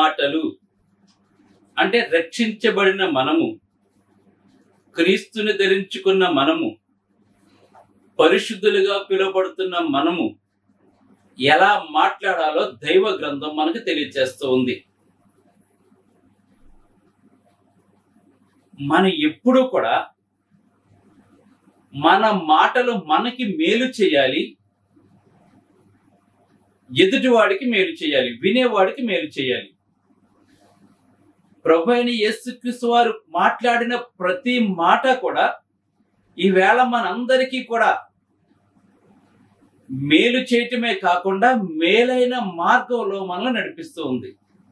మాటలు అంటే రక్షించబడిన మనము, క్రీస్తుని ధరించుకున్న మనము, పరిశుద్ధులుగా పిలువబడుతున్న మనము ఎలా మాట్లాడాలో దైవ గ్రంథం మనకు తెలియజేస్తూ ఉంది. మనం ఎప్పుడూ కూడా మన మాటలు మనకి మేలు చేయాలి, ఎదుటివాడికి మేలు చేయాలి, వినేవాడికి మేలు చేయాలి. ప్రభువైన యేసుక్రీస్తు వారు మాట్లాడిన ప్రతి మాట కూడా ఈవేళ మనందరికీ కూడా మేలు చేయటమే కాకుండా మేలైన మార్గంలో మనల్ని నడిపిస్తూ ఉంది.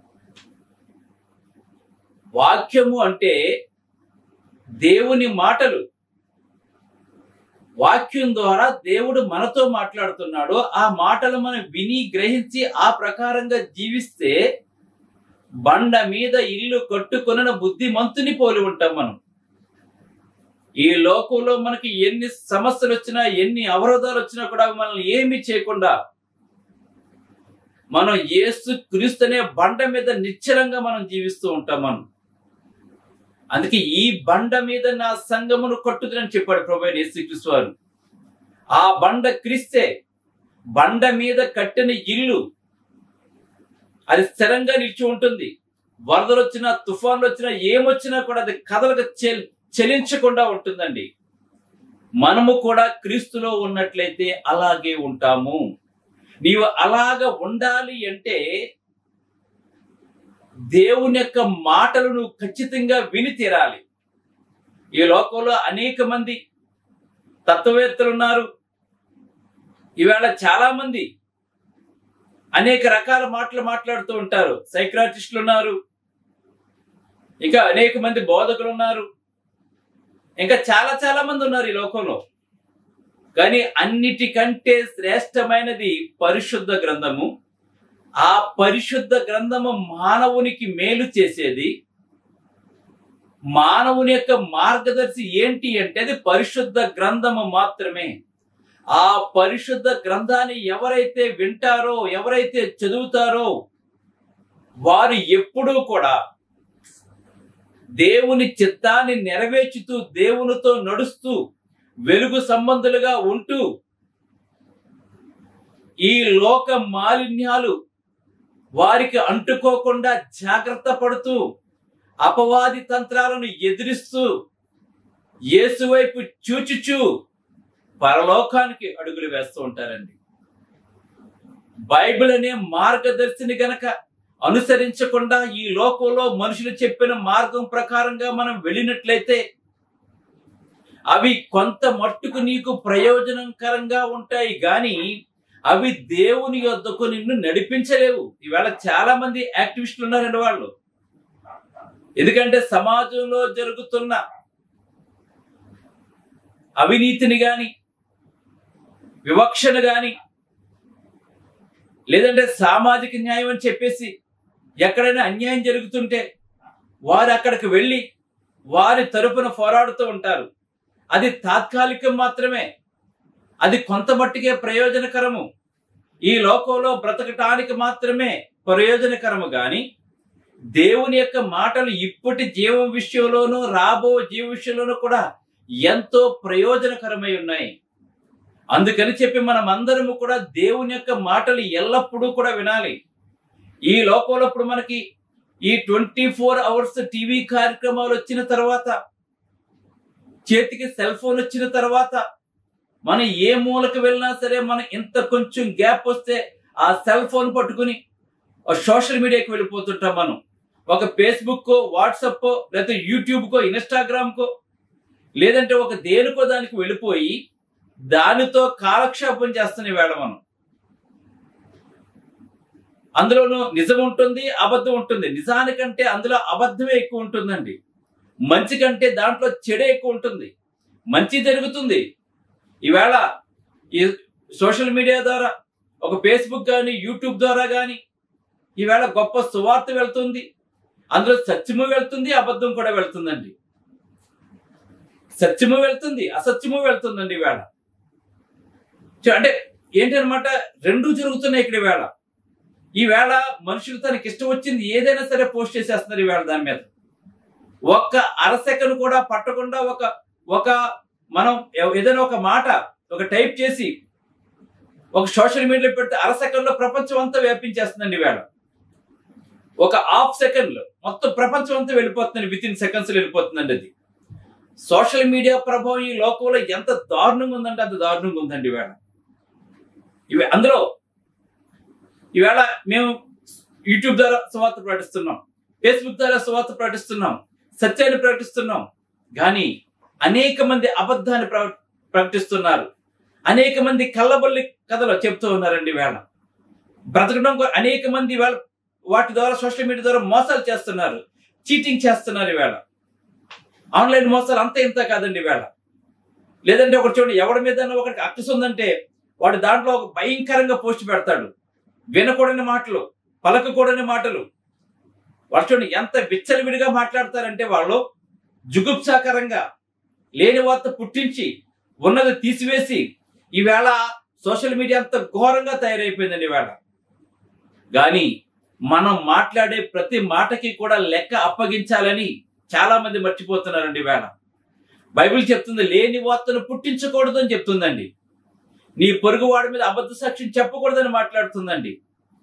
వాక్యము అంటే దేవుని మాటలు. వాక్యం ద్వారా దేవుడు మనతో మాట్లాడుతున్నాడు. ఆ మాటలు మనం విని గ్రహించి ఆ ప్రకారంగా జీవిస్తే బండ మీద ఇల్లు కట్టుకొనిన బుద్ధిమంతుని పోలి ఉంటాం మనం. ఈ లోకంలో మనకి ఎన్ని సమస్యలు వచ్చినా, ఎన్ని అవరోధాలు వచ్చినా కూడా మనల్ని ఏమీ చేయకుండా మనం యేసు క్రీస్తు అనే బండ మీద నిశ్చలంగా మనం జీవిస్తూ ఉంటాం మనం. అందుకే ఈ బండ మీద నా సంఘమును కట్టుదని చెప్పాడు ప్రభువైన యేసుక్రీస్తు వారు. ఆ బండ క్రీస్తే. బండ మీద కట్టిన ఇల్లు అది స్థిరంగా నిలిచి ఉంటుంది. వరదలు వచ్చినా, తుఫాన్లు వచ్చినా, ఏమొచ్చినా కూడా అది కదలకు చలించకుండా ఉంటుందండి. మనము కూడా క్రీస్తులో ఉన్నట్లయితే అలాగే ఉంటాము. నీవు అలాగా ఉండాలి అంటే దేవుని యొక్క మాటలు నువ్వు ఖచ్చితంగా విని తీరాలి. ఈ లోకంలో అనేక మంది తత్వవేత్తలు ఉన్నారు. ఈవేళ చాలా మంది అనేక రకాల మాటలు మాట్లాడుతూ ఉంటారు. సైక్రాటిస్టులు ఉన్నారు, ఇంకా అనేక మంది బోధకులు ఉన్నారు, ఇంకా చాలా మంది ఉన్నారు ఈ లోకంలో. కానీ అన్నిటికంటే శ్రేష్టమైనది పరిశుద్ధ గ్రంథము. ఆ పరిశుద్ధ గ్రంథము మానవునికి మేలు చేసేది. మానవుని యొక్క మార్గదర్శి ఏంటి అంటే అది పరిశుద్ధ గ్రంథము మాత్రమే. ఆ పరిశుద్ధ గ్రంథాన్ని ఎవరైతే వింటారో, ఎవరైతే చదువుతారో వారు ఎప్పుడూ కూడా దేవుని చిత్తాన్ని నెరవేర్చుతూ, దేవునితో నడుస్తూ, వెలుగు సంబంధులుగా ఉంటూ, ఈ లోక మాలిన్యాలు వారికి అంటుకోకుండా జాగ్రత్త పడుతూ, అపవాది తంత్రాలను ఎదిరిస్తూ, యేసు వైపు చూచుచూ పరలోకానికి అడుగులు వేస్తూ ఉంటారండి. బైబిల్ అనే మార్గదర్శిని గనక అనుసరించకుండా ఈ లోకంలో మనుషులు చెప్పిన మార్గం ప్రకారంగా మనం వెళ్ళినట్లయితే అవి కొంత మట్టుకు నీకు ప్రయోజనకరంగా ఉంటాయి, కానీ అవి దేవుని యొద్దకు నిన్ను నడిపించలేవు. ఈవేళ చాలా మంది యాక్టివిస్టులు ఉన్నారండి వాళ్ళు. ఎందుకంటే సమాజంలో జరుగుతున్న అవినీతిని గాని, వివక్షను గాని, లేదంటే సామాజిక న్యాయం అని చెప్పేసి ఎక్కడైనా అన్యాయం జరుగుతుంటే వారు అక్కడికి వెళ్ళి వారి తరపున పోరాడుతూ ఉంటారు. అది తాత్కాలికం మాత్రమే, అది కొంత మట్టుకే ప్రయోజనకరము. ఈ లోకంలో బ్రతకటానికి మాత్రమే ప్రయోజనకరము, గాని దేవుని యొక్క మాటలు ఇప్పటి జీవం విషయంలోనూ రాబో జీవ విషయంలోనూ కూడా ఎంతో ప్రయోజనకరమై ఉన్నాయి. అందుకని చెప్పి మనం అందరము కూడా దేవుని యొక్క మాటలు ఎల్లప్పుడూ కూడా వినాలి. ఈ లోకంలో ఇప్పుడు మనకి ఈ 24 hours టీవీ కార్యక్రమాలు వచ్చిన తర్వాత, చేతికి సెల్ ఫోన్ వచ్చిన తర్వాత, మనం ఏ మూలకు వెళ్ళినా సరే మనం ఇంత కొంచెం గ్యాప్ వస్తే ఆ సెల్ ఫోన్ పట్టుకుని సోషల్ మీడియాకి వెళ్ళిపోతుంటాం. మనం ఒక ఫేస్బుక్కో, వాట్సాప్పో, లేకపోతే యూట్యూబ్కో, ఇన్స్టాగ్రామ్కో, లేదంటే ఒక దేనికో దానికి వెళ్ళిపోయి దానితో కాలక్షేపం చేస్తున్న వేళ మనం. అందులోనూ నిజం ఉంటుంది, అబద్ధం ఉంటుంది. నిజానికంటే అందులో అబద్ధమే ఎక్కువ ఉంటుందండి. మంచి కంటే దాంట్లో చెడే ఎక్కువ ఉంటుంది. మంచి జరుగుతుంది. ఈవేళ ఈ సోషల్ మీడియా ద్వారా, ఒక ఫేస్బుక్ కానీ, యూట్యూబ్ ద్వారా కానీ ఈవేళ గొప్ప సువార్త వెళ్తుంది. అందులో సత్యము వెళ్తుంది, అబద్ధం కూడా వెళ్తుందండి. సత్యము వెళ్తుంది, అసత్యము వెళ్తుందండి ఈవేళ. అంటే ఏంటనమాట, రెండూ జరుగుతున్నాయి ఇక్కడ ఈవేళ. ఈవేళ మనుషులు తనకి ఇష్టం వచ్చింది ఏదైనా సరే పోస్ట్ చేసేస్తున్నారు ఈవేళ దాని మీద. ఒక్క అరసెకండ్ కూడా పట్టకుండా ఒక మనం ఏదైనా ఒక మాట ఒక టైప్ చేసి ఒక సోషల్ మీడియాలో పెడితే అరసెకండ్ లో ప్రపంచం అంతా వ్యాపించేస్తుందండి ఈవేళ. ఒక హాఫ్ సెకండ్ లో మొత్తం ప్రపంచం అంతా వెళ్ళిపోతుందండి, విత్ ఇన్ సెకండ్స్ వెళ్ళిపోతుందండి. అది సోషల్ మీడియా ప్రభావం ఈ లోకంలో ఎంత దారుణంగా ఉందంటే అంత దారుణంగా ఉందండి ఈవేళ. అందులో ఈవేళ మేము యూట్యూబ్ ద్వారా సువార్త ప్రకటిస్తున్నాం, ఫేస్బుక్ ద్వారా సువార్త ప్రకటిస్తున్నాం, సత్యాన్ని ప్రకటిస్తున్నాం. కానీ అనేక మంది అబద్ధాన్ని ప్రకటిస్తున్నారు, అనేక మంది కళ్ళబొల్లి కథలు చెప్తూ ఉన్నారండి ఈవేళ. బ్రతకడం అనేక మంది ఈవేళ వాటి ద్వారా సోషల్ మీడియా ద్వారా మోసాలు చేస్తున్నారు, చీటింగ్ చేస్తున్నారు ఈవేళ. ఆన్లైన్ మోసాలు అంత ఇంత కాదండి ఈవేళ. లేదంటే ఒకటి చూడండి, ఎవరి మీద ఒకరికి అక్కసు ఉందంటే వాడు దాంట్లో ఒక భయంకరంగా పోస్ట్ పెడతాడు, వినకూడని మాటలు, పలకకూడని మాటలు. వాళ్ళు చూడండి ఎంత విచ్చలవిడిగా మాట్లాడతారంటే వాళ్ళు జుగుప్సాకరంగా లేని వార్త పుట్టించి ఉన్నది తీసివేసి ఈవేళ సోషల్ మీడియా అంత ఘోరంగా తయారైపోయిందండి ఈవేళ. కానీ మనం మాట్లాడే ప్రతి మాటకి కూడా లెక్క అప్పగించాలని చాలా మంది మర్చిపోతున్నారండి ఈవేళ. బైబిల్ చెప్తుంది లేని వార్తను పుట్టించకూడదు అని చెప్తుందండి. నీ పొరుగు వాడి మీద అబద్ధ సాక్ష్యం చెప్పకూడదని మాట్లాడుతుందండి.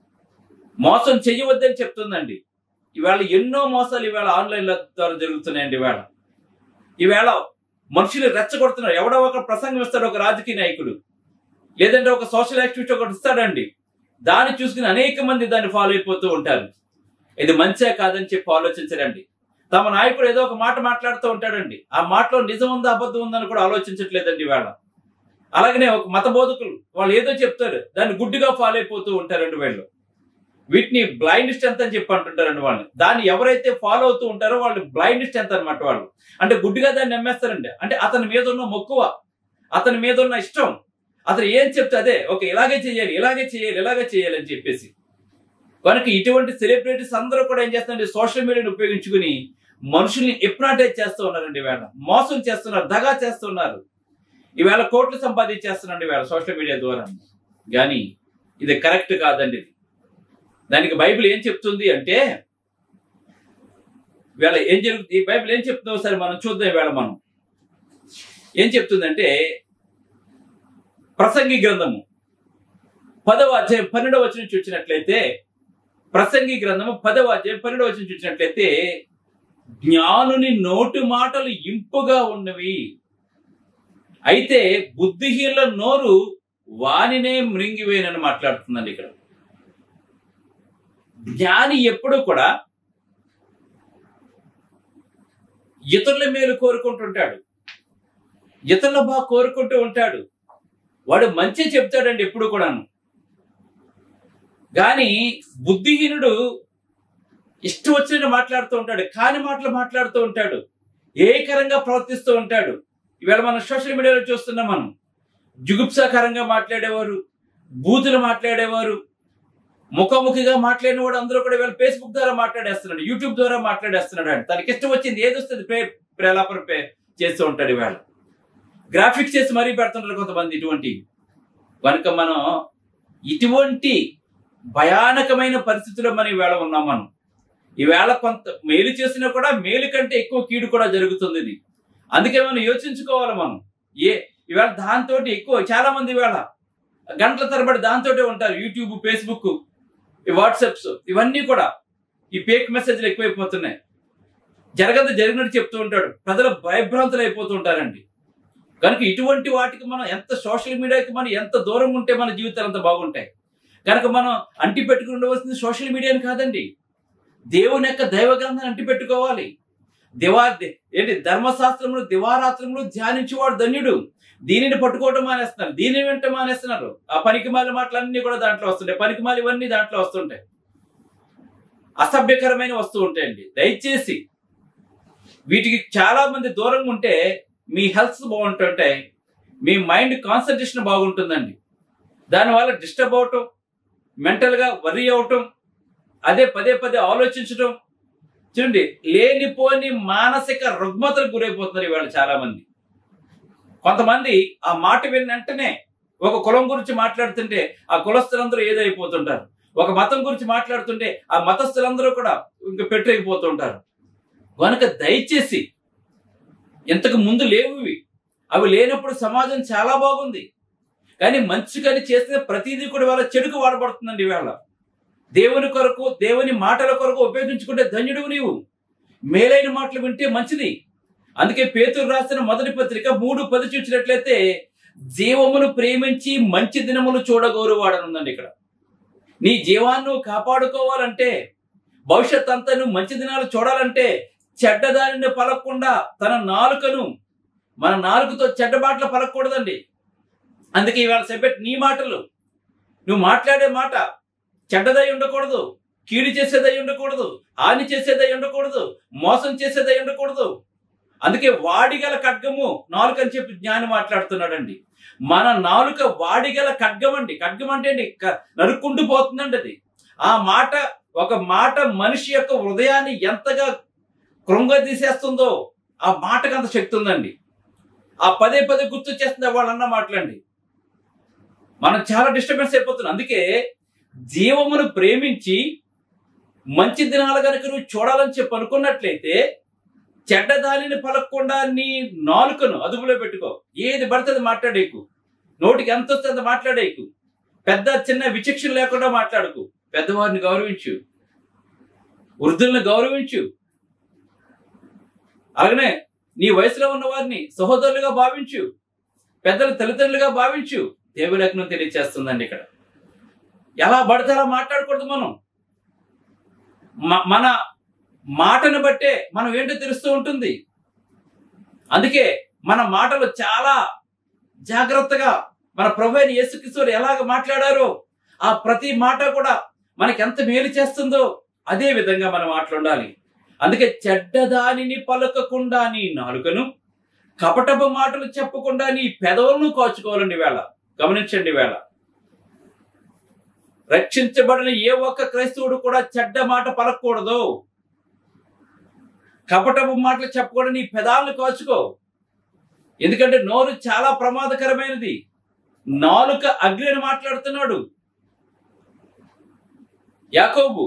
మోసం చెయ్యవద్దని చెప్తుందండి. ఈవేళ ఎన్నో మోసాలు ఈవేళ ఆన్లైన్ల ద్వారా జరుగుతున్నాయండి ఈవేళ. ఈవేళ మనుషులు రెచ్చగొడుతున్నారు. ఎవడో ఒక ప్రసంగం ఇస్తాడు ఒక రాజకీయ నాయకుడు, లేదంటే ఒక సోషల్ యాక్టివిస్ట్ ఒకటి ఇస్తాడండి, దాన్ని చూసుకుని అనేక మంది దాన్ని ఫాలో అయిపోతూ ఉంటారు. ఇది మంచే కాదని చెప్పి ఆలోచించరండి. తమ నాయకుడు ఏదో ఒక మాట మాట్లాడుతూ ఉంటాడండి, ఆ మాటలో నిజం ఉందా అబద్ధం ఉందని కూడా ఆలోచించట్లేదండి ఈవేళ. అలాగనే ఒక మత బోధకులు వాళ్ళు ఏదో చెప్తారు, దాన్ని గుడ్డిగా ఫాలో అయిపోతూ ఉంటారండి వీళ్ళు. వీటిని బ్లైండ్ స్ట్రెంత్ అని చెప్పి అంటుంటారండి వాళ్ళు. దాన్ని ఎవరైతే ఫాలో అవుతూ ఉంటారో వాళ్ళు బ్లైండ్ స్ట్రెంత్ అనమాట. వాళ్ళు అంటే గుడ్డిగా దాన్ని నమ్మేస్తారండి. అంటే అతని మీద ఉన్న మక్కువ, అతని మీద ఉన్న ఇష్టం, అతను ఏం చెప్తే అదే ఓకే ఇలాగే చేయాలి, ఇలాగే చేయాలి, ఇలాగే చేయాలి అని చెప్పేసి. కనుక ఇటువంటి సెలబ్రిటీస్ అందరూ కూడా ఏం చేస్తున్నారంటే సోషల్ మీడియాని ఉపయోగించుకుని మనుషుల్ని హిప్నాటైజ్ చేస్తూ ఉన్నారండి ఈవేళ. మోసం చేస్తున్నారు, దగా చేస్తున్నారు. ఈవేళ కోట్లు సంపాదించేస్తున్నారండి ఈవేళ సోషల్ మీడియా ద్వారా. కానీ ఇది కరెక్ట్ కాదండి. దానికి బైబిల్ ఏం చెప్తుంది అంటే ఈవేళ ఏం జరుగుతుంది, బైబిల్ ఏం చెప్తుందో ఒకసారి మనం చూద్దాం. ఈవేళ మనం ఏం చెప్తుందంటే ప్రసంగి గ్రంథము 10వ అధ్యాయం 12వ వచనం చూసినట్లయితే, ప్రసంగి గ్రంథము 10వ అధ్యాయం 12వ వచనం చూసినట్లయితే, జ్ఞానుని నోటి మాటలు ఇంపుగా ఉన్నవి, అయితే బుద్ధిహీనుల నోరు వానినే మృంగివేనని మాట్లాడుతుందండి ఇక్కడ. జ్ఞాని ఎప్పుడూ కూడా ఇతరుల మేలు కోరుకుంటుంటాడు, ఇతరుల బాగా కోరుకుంటూ ఉంటాడు, వాడు మంచి చెప్తాడండి ఎప్పుడు కూడాను. కానీ బుద్ధిహీనుడు ఇష్టం వచ్చినట్టు మాట్లాడుతూ ఉంటాడు, కాని మాటలు మాట్లాడుతూ ఉంటాడు, ఏకరంగా ప్రవర్తిస్తూ ఉంటాడు. ఈవేళ మనం సోషల్ మీడియాలో చూస్తున్నాం. మనం జుగుప్సాకరంగా మాట్లాడేవారు, బూతులు మాట్లాడేవారు, ముఖాముఖిగా మాట్లాడిన వాడు అందరూ కూడా ఈవేళ ఫేస్బుక్ ద్వారా మాట్లాడేస్తున్నాడు, యూట్యూబ్ ద్వారా మాట్లాడేస్తున్నాడు. అండి తనకి ఇష్టం వచ్చింది ఏది వస్తుంది ప్రేలాపన చేస్తూ ఉంటాడు. ఈవేళ గ్రాఫిక్స్ చేసి మరీ పెడుతుంటారు కొంతమంది ఇటువంటి. కనుక మనం ఇటువంటి భయానకమైన పరిస్థితుల్లో మనం ఈవేళ ఉన్నాం. మనం ఈవేళ కొంత మేలు చేసినా కూడా మేలు కంటే ఎక్కువ కీడు కూడా జరుగుతుంది. ఇది అందుకే మనం యోచించుకోవాలి. మనం ఈవేళ దాంతో ఎక్కువ చాలా మంది ఈవేళ గంటల తరబడి దాంతో ఉంటారు. యూట్యూబ్, ఫేస్బుక్, ఈ వాట్సాప్స్ ఇవన్నీ కూడా ఈ ఫేక్ మెసేజ్లు ఎక్కువైపోతున్నాయి. జరిగినట్టు చెప్తూ ఉంటాడు, ప్రజలు భయభ్రాంతులు అయిపోతూ ఉంటారండి. కనుక ఇటువంటి వాటికి మనం ఎంత సోషల్ మీడియాకి మనం ఎంత దూరం ఉంటే మన జీవితాలు అంత బాగుంటాయి. కనుక మనం అంటి పెట్టుకుని ఉండవలసింది సోషల్ మీడియాని కాదండి, దేవుని యొక్క దైవ గ్రంథాన్ని అంటి పెట్టుకోవాలి. ధర్మశాస్త్రములు దివారాత్రములు ధ్యానించేవాడు ధన్యుడు. దీనిని పట్టుకోవటం మానేస్తున్నారు, దీనిని వెంట మానేస్తున్నారు. ఆ పనికిమాలి మాటలన్నీ కూడా దాంట్లో వస్తుంటాయి, పనికిమాలి ఇవన్నీ దాంట్లో వస్తుంటాయి, అసభ్యకరమైన వస్తూ ఉంటాయండి. దయచేసి వీటికి చాలా మంది దూరంగా ఉంటే మీ హెల్త్ బాగుంటుంటాయి, మీ మైండ్ కాన్సన్ట్రేషన్ బాగుంటుందండి. దానివల్ల డిస్టర్బ్ అవటం, మెంటల్గా వర్రీ అవటం, అదే పదే పదే ఆలోచించడం, చూడండి లేనిపోని మానసిక రుగ్మతలకు గురైపోతున్నారు ఇవాళ చాలా మంది. కొంతమంది ఆ మాట విన్న వెంటనే ఒక కులం గురించి మాట్లాడుతుంటే ఆ కులస్తులందరూ ఏదో అయిపోతుంటారు. ఒక మతం గురించి మాట్లాడుతుంటే ఆ మతస్థులందరూ కూడా ఇంకా పెట్టలేకపోతూ ఉంటారు. కనుక దయచేసి ఇంతకు ముందు లేవు ఇవి. అవి లేనప్పుడు సమాజం చాలా బాగుంది. కానీ మంచికని చేసిన ప్రతిదీ కూడా వాళ్ళ చెడుకు వాడబడుతుందండి. ఇవాళ దేవుని కొరకు, దేవుని మాటల కొరకు ఉపయోగించుకుంటే ధన్యుడు నీవు. మేలైన మాటలు వింటే మంచిది. అందుకే పేతురు రాసిన మొదటి పత్రిక 3:10 చూసినట్లయితే జీవమును ప్రేమించి మంచి దినములు చూడగోరువాడనుందండి. ఇక్కడ నీ జీవాన్ని నువ్వు కాపాడుకోవాలంటే, భవిష్యత్ అంతా నువ్వు మంచి దినాలు చూడాలంటే చెడ్డదానిని పలకకుండా మన నాలుకతో చెడ్డ మాటలు పలకూడదండి. అందుకే ఇవాళ సెపెట్ నీ మాటలు, నువ్వు మాట్లాడే మాట చెడ్డదై ఉండకూడదు, కీడు చేసేదై ఉండకూడదు, హాని చేసేదై ఉండకూడదు, మోసం చేసేదై ఉండకూడదు. అందుకే వాడిగల ఖడ్గము నాలుక అని చెప్పి జ్ఞాని మాట్లాడుతున్నాడండి. మన నాలుక వాడిగల ఖడ్గం అండి. ఖడ్గం అంటే అండి నరుక్కుంటూ పోతుందండి అది. ఒక మాట మనిషి యొక్క హృదయాన్ని ఎంతగా కృంగదీసేస్తుందో ఆ మాటకు అంత శక్తి ఉందండి. ఆ పదే గుర్తు చేస్తుంది వాళ్ళన్న మాటలండి. మనం చాలా డిస్టర్బెన్స్ అయిపోతున్నాం. అందుకే జీవమును ప్రేమించి మంచి దినాలు కనుక నువ్వు చూడాలని చెప్పి అనుకున్నట్లయితే చెడ్డదానిని పలకకుండా నీ నాలుకను అదుపులో పెట్టుకో. ఏది పడుతుంది మాట్లాడేకు, నోటికి ఎంత వస్తే అంత మాట్లాడేకు, పెద్ద చిన్న విచక్షణ లేకుండా మాట్లాడుకు. పెద్దవారిని గౌరవించు, వృద్ధులను గౌరవించు. అలాగనే నీ వయసులో ఉన్న వారిని సహోదరులుగా భావించు, పెద్దలు తల్లిదండ్రులుగా భావించు. దేవులేఖనం తెలియచేస్తుందండి. ఇక్కడ ఎలా పడితే అలా మాట్లాడకూడదు. మన మాటను బట్టే మనం ఏంటో తెలుస్తూ ఉంటుంది. అందుకే మన మాటలు చాలా జాగ్రత్తగా మన ప్రభువైన యేసుక్రీస్తు ఎలాగ మాట్లాడారో ఆ ప్రతి మాట కూడా మనకి ఎంత మేలు చేస్తుందో అదే విధంగా మనం మాట్లాడాలి. అందుకే చెడ్డదానిని పలకకుండా నీ నాలుకను, కపటపు మాటలు చెప్పకుండా నీ పెదవులను కాచుకోవాలండి. వేళ గమనించండి. వేళ రక్షించబడిన ఏ ఒక్క క్రైస్తవుడు కూడా చెడ్డ మాట పలకూడదు, కపటపు మాటలు చెప్పకూడదు. నీ పెదాలను కాచుకో. ఎందుకంటే నోరు చాలా ప్రమాదకరమైనది. నాలుక అగ్ని అని మాట్లాడుతున్నాడు యాకోబు.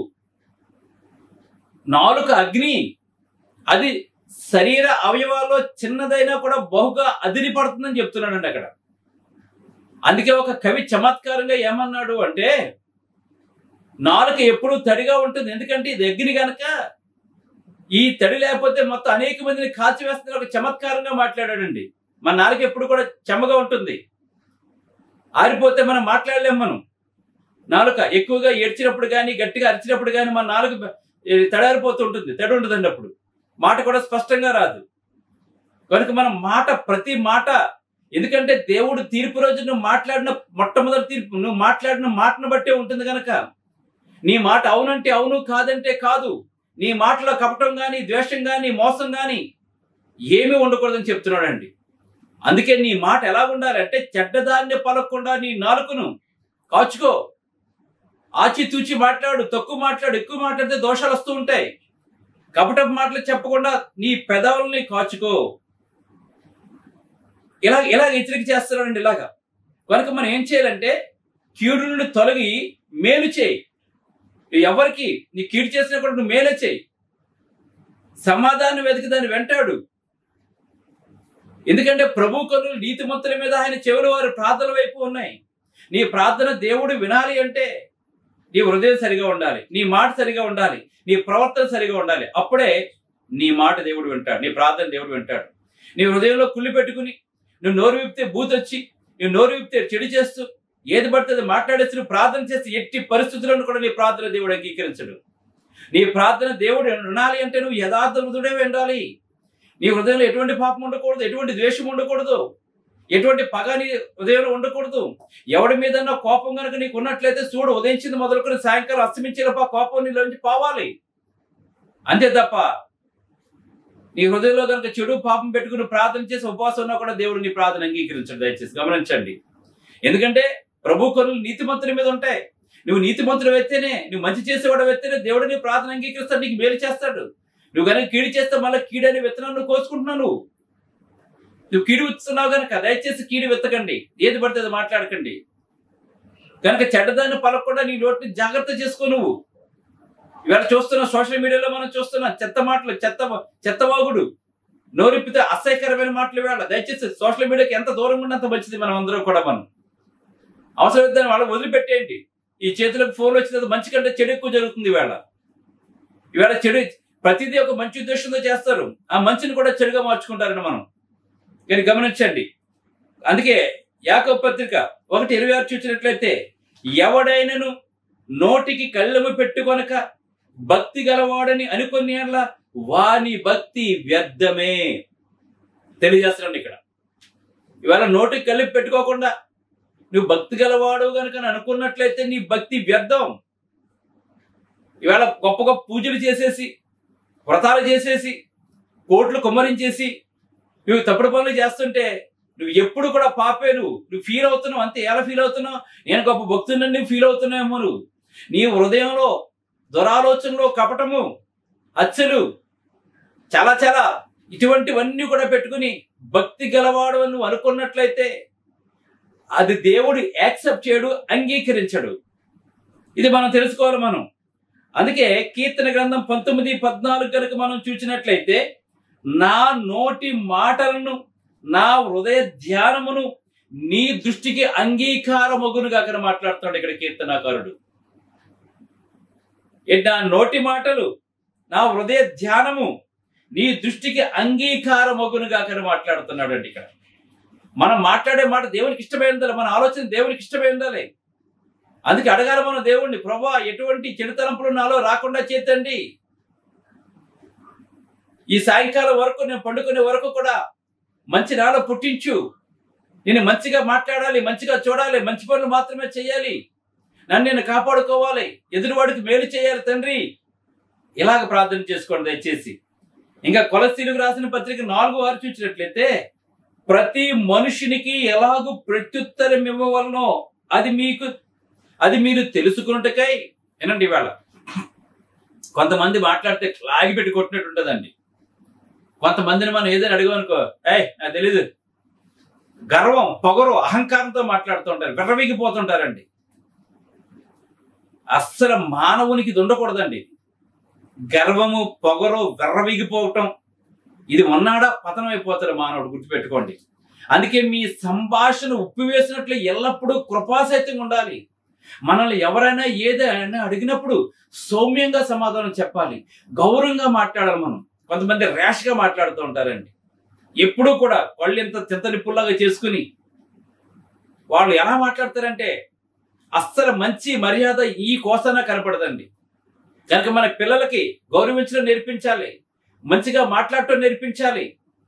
నాలుక అగ్ని, అది శరీర అవయవాల్లో చిన్నదైనా కూడా బహుగా అదిరి పడుతుందని చెప్తున్నాడండి అక్కడ. అందుకే ఒక కవి చమత్కారంగా ఏమన్నాడు అంటే, నాలుక ఎప్పుడూ తడిగా ఉంటుంది, ఎందుకంటే ఇది అగ్ని గనక ఈ తడి లేకపోతే మొత్తం అనేక మందిని కాల్చివేస్తున్న ఒక చమత్కారంగా మాట్లాడాడండి. మన నాలుక ఎప్పుడు కూడా చెమ్మగా ఉంటుంది, ఆరిపోతే మనం మాట్లాడలేము. మనం నాలుక ఎక్కువగా ఏడ్చినప్పుడు కానీ గట్టిగా అరిచినప్పుడు కానీ మన నాలుక తడారిపోతూ ఉంటుంది, తడి ఉంటుందండి. అప్పుడు మాట కూడా స్పష్టంగా రాదు. కనుక మనం ప్రతి మాట, ఎందుకంటే దేవుడు తీర్పు రోజు నువ్వు మాట్లాడిన మొట్టమొదటి తీర్పు నువ్వు మాట్లాడిన మాటను బట్టే ఉంటుంది. కనుక నీ మాట అవునంటే అవును, కాదంటే కాదు. నీ మాటలో కపటం గాని, ద్వేషం గాని, మోసం గాని ఏమీ ఉండకూడదని చెప్తున్నాడండి. అందుకే నీ మాట ఎలా ఉండాలంటే చెడ్డదాన్ని పలకకుండా నీ నాలుకను కాచుకో. ఆచితూచి మాట్లాడు, తక్కువ మాట్లాడు. ఎక్కువ మాట్లాడితే దోషాలు వస్తూ ఉంటాయి. కపటపు మాటలు చెప్పకుండా నీ పెదవుల్ని కాచుకో. ఇలా హెచ్చరిక చేస్తున్నాడండి. ఇలాగా కనుక మనం ఏం చేయాలంటే కీడు నుండి తొలగి మేలు చేయి. ఎవరికి నీ కీడు చేసినా కూడా నువ్వు మేలే చేయి. సమాధానం వెతికి దాన్ని వెంటాడు. ఎందుకంటే ప్రభు కన్నులు నీతిమంతుల మీద ఆయన చెవులు వారి ప్రార్థన వైపు ఉన్నాయి. నీ ప్రార్థన దేవుడు వినాలి అంటే నీ హృదయం సరిగా ఉండాలి, నీ మాట సరిగా ఉండాలి, నీ ప్రవర్తన సరిగా ఉండాలి. అప్పుడే నీ మాట దేవుడు వింటాడు, నీ ప్రార్థన దేవుడు వింటాడు. నీ హృదయంలో కుళ్ళి పెట్టుకుని నువ్వు నోరు విప్పితే బూతొచ్చి, నువ్వు నోరు విప్పితే చెడు చేస్తూ ఏది పడుతుంది మాట్లాడేసి నువ్వు ప్రార్థన చేసి ఎట్టి పరిస్థితులను కూడా నీ ప్రార్థన దేవుడు అంగీకరించడు. నీ ప్రార్థన దేవుడు వినాలి అంటే నువ్వు యథార్థ హృదయుడే ఉండాలి. నీ హృదయంలో ఎటువంటి పాపం ఉండకూడదు, ఎటువంటి ద్వేషం ఉండకూడదు, ఎటువంటి పగ నీ హృదయంలో ఉండకూడదు. ఎవడి మీద కోపం కనుక నీకు ఉన్నట్లయితే చూడు, ఉదయించింది మొదలుకొని సాయంకాలం అస్తమించేలోపు కోపం నీలో నుంచి పోవాలి. అంతే తప్ప నీ హృదయంలో కనుక చెడు పాపం పెట్టుకుని ప్రార్థన చేసి ఉపవాసం ఉన్నా కూడా దేవుడు నీ ప్రార్థన అంగీకరించడు. దయచేసి గమనించండి. ఎందుకంటే ప్రభు కన్నులు నీతిమంతుల మీద ఉంటాయి. నువ్వు నీతిమంతుడు వెత్తేనే, నువ్వు మంచి చేసేవాడు వెత్తేనే దేవుడు నీ ప్రార్థన అంగీకరిస్తాడు, నీకు మేలు చేస్తాడు. నువ్వు కనుక కీడు చేస్తే మళ్ళీ కీడని విత్తనాలు నువ్వు కోసుకుంటున్నావు. నువ్వు కీడు విత్తున్నావు కనుక దయచేసి కీడు విత్తకండి, ఏది పడితే అది మాట్లాడకండి. కనుక చెడ్డదాన్ని పలకకుండా నీ నోటిని జాగ్రత్త చేసుకో. నువ్వు ఇవాళ చూస్తున్న సోషల్ మీడియాలో మనం చూస్తున్నాం చెత్త మాటలు, చెత్తవాగుడు, నోరిప్పితే అసహ్యకరమైన మాటలు. ఇవాళ దయచేసి సోషల్ మీడియాకి ఎంత దూరంగా ఉన్నంత మంచిది. మనం అందరూ కూడా మనం అవసరమైతే వాళ్ళు వదిలిపెట్టేయండి. ఈ చేతులకు ఫోన్లు వచ్చిన మంచి కంటే చెడు ఎక్కువ జరుగుతుంది. ఇవాళ చెడు ప్రతిదీ ఒక మంచి ఉద్దేశంతో చేస్తారు, ఆ మంచిని కూడా చెడుగా మార్చుకుంటారని మనం కానీ గమనించండి. అందుకే యాకోబు పత్రిక 1:26 చూసినట్లయితే, ఎవడైనను నోటికి కళ్ళెము పెట్టుకొనక భక్తి గలవాడని అనుకుని వాని భక్తి వ్యర్థమే తెలియజేస్తున్నాడు ఇక్కడ. ఇవాళ నోటికి కళ్ళెము పెట్టుకోకుండా నువ్వు భక్తి గలవాడు కనుక అనుకున్నట్లయితే నీ భక్తి వ్యర్థం. ఇవాళ గొప్ప గొప్ప పూజలు చేసేసి, వ్రతాలు చేసేసి, కోట్లు కుమ్మరించేసి నువ్వు తప్పుడు పనులు చేస్తుంటే నువ్వు ఎప్పుడు కూడా పాపే. నువ్వు ఫీల్ అవుతున్నావు అంతే. ఎలా ఫీల్ అవుతున్నావు? నేను గొప్ప భక్తుడిని ఫీల్ అవుతున్నావేమో. నువ్వు నీ హృదయంలో దురాలోచనలో కపటము, హత్యలు, చాలా చాలా ఇటువంటివన్నీ కూడా పెట్టుకుని భక్తి గలవాడు అని నువ్వు అనుకున్నట్లయితే అది దేవుడు యాక్సెప్ట్ చేయడు, అంగీకరించడు. ఇది మనం తెలుసుకోవాలి మనం. అందుకే కీర్తన గ్రంథం 19:14 కనుక మనం చూసినట్లయితే, నా నోటి మాటలను నా హృదయ ధ్యానమును నీ దృష్టికి అంగీకారమగునుగా అక్కడ మాట్లాడుతున్నాడు ఇక్కడ కీర్తనాకారుడు. నా నోటి మాటలు నా హృదయ ధ్యానము నీ దృష్టికి అంగీకారమగునుగా అక్కడ మాట్లాడుతున్నాడు అండి. ఇక్కడ మనం మాట్లాడే మాట దేవునికి ఇష్టమై ఉండాలి, మన ఆలోచన దేవునికి ఇష్టమై ఉండాలి. అందుకే అడగాలి మనం దేవుణ్ణి, ప్రభువా ఎటువంటి చెడుతలంపులు నాలో రాకుండా చేతండి. ఈ సాయంకాలం వరకు నేను పండుకునే వరకు కూడా మంచి నాలో పుట్టించు. నేను మంచిగా మాట్లాడాలి, మంచిగా చూడాలి, మంచి పనులు మాత్రమే చేయాలి, నన్ను నేను కాపాడుకోవాలి, ఎదురువాడికి మేలు చేయాలి తండ్రి. ఇలాగ ప్రార్థన చేసుకోండి దయచేసి. ఇంకా కొలస్సీలకు రాసిన పత్రిక 4:6 చూసినట్లయితే, ప్రతి మనుషునికి ఎలాగూ ప్రత్యుత్తరం ఇవ్వవలనో అది మీరు తెలుసుకున్నట్టుకై. ఏనండి, ఇవాళ కొంతమంది మాట్లాడితే లాగి పెట్టి కొట్టినట్టు ఉంటుందండి. కొంతమందిని మనం ఏదైనా అడిగామనుకో, నాకు తెలీదు, గర్వం, పొగరు, అహంకారంతో మాట్లాడుతూ ఉంటారు, విర్రవీగిపోతుంటారండి. అస్సలు మానవునికి ఇది ఉండకూడదండి. గర్వము, పొగరు, విర్రవీగిపోవటం ఇది ఉన్నాడా పతనం అయిపోతారు మానవుడు, గుర్తుపెట్టుకోండి. అందుకే మీ సంభాషణ ఉప్పు వేసినట్లు ఎల్లప్పుడూ కృపాసహితంగా ఉండాలి. మనల్ని ఎవరైనా ఏదైనా అడిగినప్పుడు సౌమ్యంగా సమాధానం చెప్పాలి, గౌరవంగా మాట్లాడాలి. మనం కొంతమంది ర్యాష్ గా మాట్లాడుతూ ఉంటారండి. ఎప్పుడూ కూడా వాళ్ళు ఎంత చింతనిప్పుల్లాగా చేసుకుని వాళ్ళు ఎలా మాట్లాడతారంటే అస్సలు మంచి మర్యాద ఈ కోసన కనపడదండి. కనుక మన పిల్లలకి గౌరవించడం నేర్పించాలి, మంచిగా మాట్లాడటం నేర్పించాలి.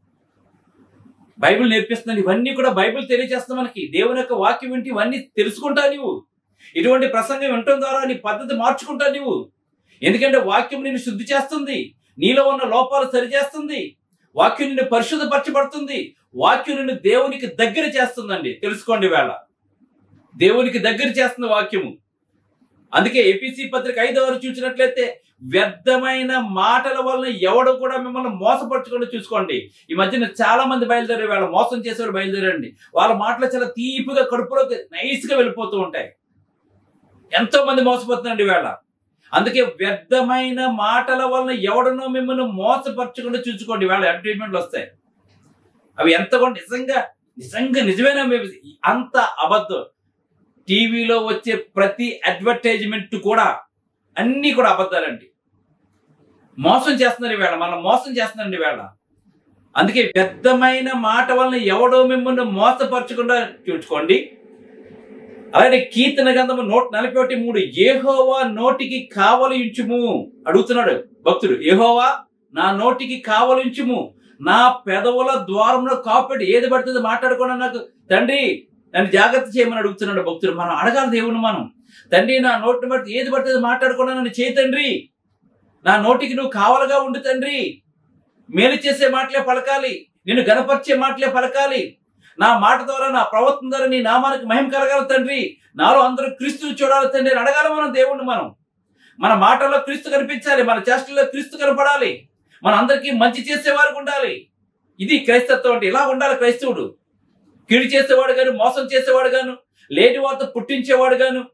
బైబిల్ నేర్పిస్తున్నాను, ఇవన్నీ కూడా బైబిల్ తెలియజేస్తుంది మనకి. దేవుని యొక్క వాక్యం వింటే ఇవన్నీ తెలుసుకుంటా నీవు. ఇటువంటి ప్రసంగం వినటం ద్వారా నీ పద్ధతి మార్చుకుంటా నీవు. ఎందుకంటే వాక్యం నిన్ను శుద్ధి చేస్తుంది, నీలో ఉన్న లోపాలు సరిచేస్తుంది, వాక్యం నిన్ను పరిశుద్ధపరచబడుతుంది, వాక్యం నిన్ను దేవునికి దగ్గర చేస్తుందండి. తెలుసుకోండి, వేళ దేవునికి దగ్గర చేస్తుంది వాక్యము. అందుకే ఎపిసి పత్రిక 5:6 చూసినట్లయితే, వ్యర్థమైన మాటల వలన ఎవడు కూడా మిమ్మల్ని మోసపరచకుండా చూసుకోండి. ఈ మధ్యన చాలా మంది బయలుదేరి వాళ్ళ మోసం చేసేవారు బయలుదేరండి. వాళ్ళ మాటలు చాలా తీపిగా కడుపులోకి నైస్ గా వెళ్ళిపోతూ ఉంటాయి. ఎంతో మంది మోసపోతున్నారండి వేళ. అందుకే వ్యర్థమైన మాటల వలన ఎవడనో మిమ్మల్ని మోసపరచకుండా చూసుకోండి. వేళ అడ్వర్టైజ్మెంట్లు వస్తాయి, అవి ఎంత కూడా నిజమేనా? అంత అబద్ధం. టీవీలో వచ్చే ప్రతి అడ్వర్టైజ్మెంట్ కూడా అన్ని కూడా అబద్ధాలండి. మోసం చేస్తున్నారు వేళ, మనం మోసం చేస్తున్నారండి వేళ. అందుకే వ్యర్థమైన మాట వలన ఎవడో మిమ్మల్ని మోసపరచకుండా చూసుకోండి. అలాగే కీర్తన గ్రంథము 141:3, యెహోవా నోటికి కావలించుము అడుగుతున్నాడు భక్తుడు. యెహోవా నా నోటికి కావలించుము, నా పెదవుల ద్వారంలో కాపెట్టి ఏది పడుతుంది మాట్లాడకుండా నాకు తండ్రి నన్ను జాగ్రత్త చేయమని అడుగుతున్నాడు భక్తుడు. మనం అడగాలి దేవుని, మనం తండ్రి నా నోటిని బట్టి ఏది పడుతుంది మాట్లాడకుండా నన్ను చేయి తండ్రి, నా నోటికి నువ్వు కావలుగా ఉండు తండ్రి, మేలు చేసే మాటలే పలకాలి, నిన్ను గణపరిచే మాటలే పలకాలి, నా మాట ద్వారా నా ప్రవర్తన ద్వారా నీ నామానికి మహిమ కలగాలి తండ్రి, నాలో అందరూ క్రీస్తుని చూడాలి తండ్రి అని అడగాలి మనం దేవుణ్ణి. మన మాటల్లో క్రీస్తు కనిపించాలి, మన చేష్టల్లో క్రీస్తు కనపడాలి, మన అందరికీ మంచి చేసేవారికి ఉండాలి. ఇది క్రైస్తత్వం అంటే. ఇలా ఉండాలి క్రైస్తవుడు. కీడు చేసేవాడు గాను, మోసం చేసేవాడు గాను, లేని వార్త పుట్టించేవాడు గాను,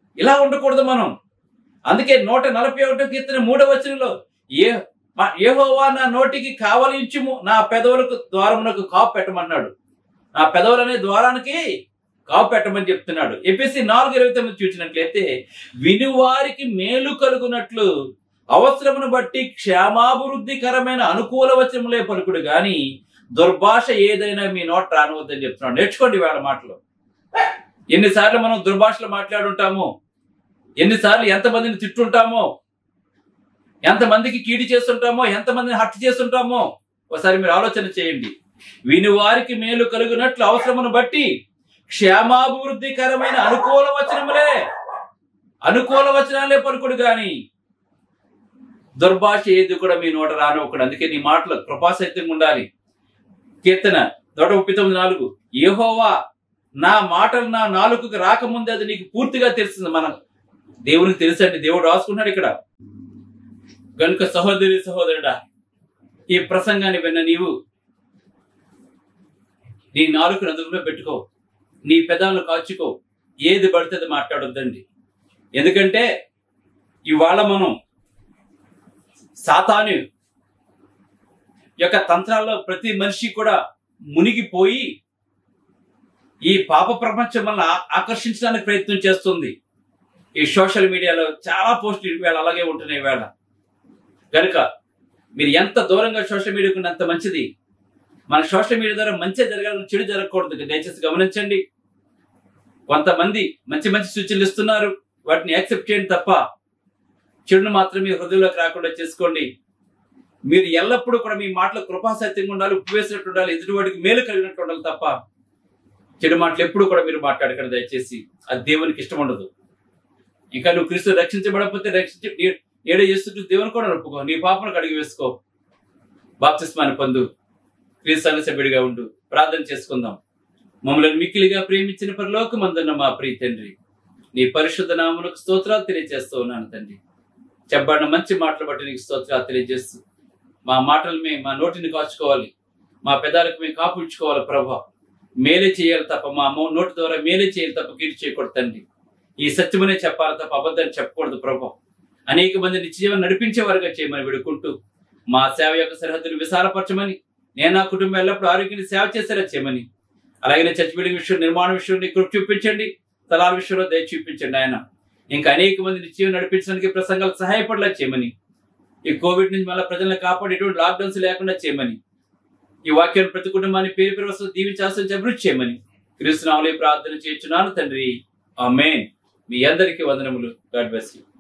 ఇలా ఉండకూడదు మనం. అందుకే 141 కీర్తన 3వ వచనంలో యెహోవా నా నోటికి కావలించుము, నా పెదవులకు ద్వారమునకు కాపు పెట్టమన్నాడు. నా పెదవులనే ద్వారానికి కాపు పెట్టమని చెప్తున్నాడు. ఎఫెసీ 4:29 చూసినట్లయితే వినువారికి మేలు కలుగునట్లు అవసరమును బట్టి క్షేమాభివృద్ధికరమైన అనుకూల వచనములే పలుకుడు గాని దుర్భాష ఏదైనా మీ నోట రానివద్దని చెప్తున్నాడు. నేర్చుకోండి వాళ్ళ మాటలు. ఎన్నిసార్లు మనం దుర్భాషలు మాట్లాడుంటామో, ఎన్నిసార్లు ఎంతమందిని తిట్టుంటామో, ఎంతమందికి కీడి చేస్తుంటామో, ఎంతమందిని హత్య చేస్తుంటామో ఒకసారి మీరు ఆలోచన చేయండి. వినువారికి మేలు కలుగునట్లు అవసరమును బట్టి క్షేమాభివృద్ధికరమైన అనుకూల వచనాలే పలుకుడు గాని దుర్భాష ఏది కూడా మీ నోట రానివ్వకూడదు. అందుకే నీ మాటలు కృపాసహితంగా ఉండాలి. కీర్తన 139:4 యెహోవా నా మాటలు నా నాలుకకు రాకముందే అది నీకు పూర్తిగా తెలుస్తుంది. మన దేవునికి తెలుసండి, దేవుడు రాసుకున్నాడు ఇక్కడ. కనుక సహోదరి సహోదరుడా, ఈ ప్రసంగాన్ని విన్న నీవు నీ నాలుకను అదుపులో పెట్టుకో, నీ పెదాలను కాచుకో, ఏది పడితే అది మాట్లాడొద్దండి. ఎందుకంటే ఇవాళ మనం సాతాను యొక్క తంత్రాల్లో ప్రతి మనిషి కూడా మునిగిపోయి ఈ పాప ప్రపంచం వల్ల ఆకర్షించడానికి ప్రయత్నం చేస్తుంది. ఈ సోషల్ మీడియాలో చాలా పోస్టులు వేళ అలాగే ఉంటున్నాయి వేళ. కనుక మీరు ఎంత దూరంగా సోషల్ మీడియాకు అంత మంచిది. మన సోషల్ మీడియా ద్వారా మంచి జరగాలని, చెడు జరగకూడదు. దయచేసి గమనించండి. కొంతమంది మంచి మంచి సూచనలు ఇస్తున్నారు, వాటిని యాక్సెప్ట్ చేయండి తప్ప చెడును మాత్రమే హృదయంలోకి రాకుండా చేసుకోండి. మీరు ఎల్లప్పుడూ కూడా మీ మాటలు కృపాసత్యంగా ఉండాలి, ఉప్పు వేసినట్టు ఉండాలి, ఎదుటివాడికి మేలు కలిగినట్టు ఉండాలి తప్ప చెడు మాటలు ఎప్పుడు కూడా మీరు మాట్లాడకండి దయచేసి. అది దేవునికి ఇష్టం ఉండదు. ఇంకా నువ్వు క్రీస్తు రక్షించబడకపోతే ఏడో చేస్తూ దేవుని కూడా ఒప్పుకో, నీ పాపను కడిగి వేసుకో, బాప్తిస్మాన్ని పొందు, క్రీస్తు సంఘ సభ్యుడిగా ఉండు. ప్రార్థన చేసుకుందాం. మమ్మల్ని మిక్కిలిగా ప్రేమించిన పరలోకమందున్న మా ప్రియ తండ్రి, నీ పరిశుద్ధ నామమునకు స్తోత్రాలు తెలియజేస్తూ ఉన్నాను తండ్రి. చెప్పబడిన మంచి మాటలు బట్టి నీకు స్తోత్రాలు తెలియజేస్తూ మా మాటలు మా నోటిని కాచుకోవాలి, మా పెదాలకు మేము కాపుచ్చుకోవాలి ప్రభా. మేలే చేయాలి తప్ప, మా నోటి ద్వారా మేలే చేయాలి తప్ప కీడు చేయకూడదు తండ్రి. ఈ సత్యమనే చెప్పాలి తప్ప అబద్ధాన్ని చెప్పకూడదు ప్రభా. అనేక మంది నిత్యజీవనం నడిపించే వారుగా చేయమని వేడుకుంటూ మా సేవ యొక్క సరిహద్దులు విశాలపరచమని, నేను నా కుటుంబం ఎల్లప్పుడూ ఆరోగ్యాన్ని సేవ చేసేలా చేయమని, అలాగే చర్చ్ బిల్డింగ్ విషయం, నిర్మాణ విషయంలో కృప చూపించండి, స్థలాల విషయంలో దయ చూపించండి ఆయన. ఇంకా అనేక మంది నిత్యం నడిపించడానికి ప్రసంగాలకు సహాయపడేలా చేయమని, ఈ కోవిడ్ నుంచి మళ్ళీ ప్రజలను కాపాడి ఎటువంటి లాక్డౌన్స్ లేకుండా చేయమని, ఈ వాక్యాన్ని ప్రతి కుటుంబాన్ని పేరు పేరు వస్తూ దీవించి ఆశ్రయించి అభివృద్ధి చేయమని క్రీస్తు నామములో ప్రార్థన చేస్తున్నాను తండ్రి. ఆమేన్. మీ అందరికీ వందనములు. God bless you.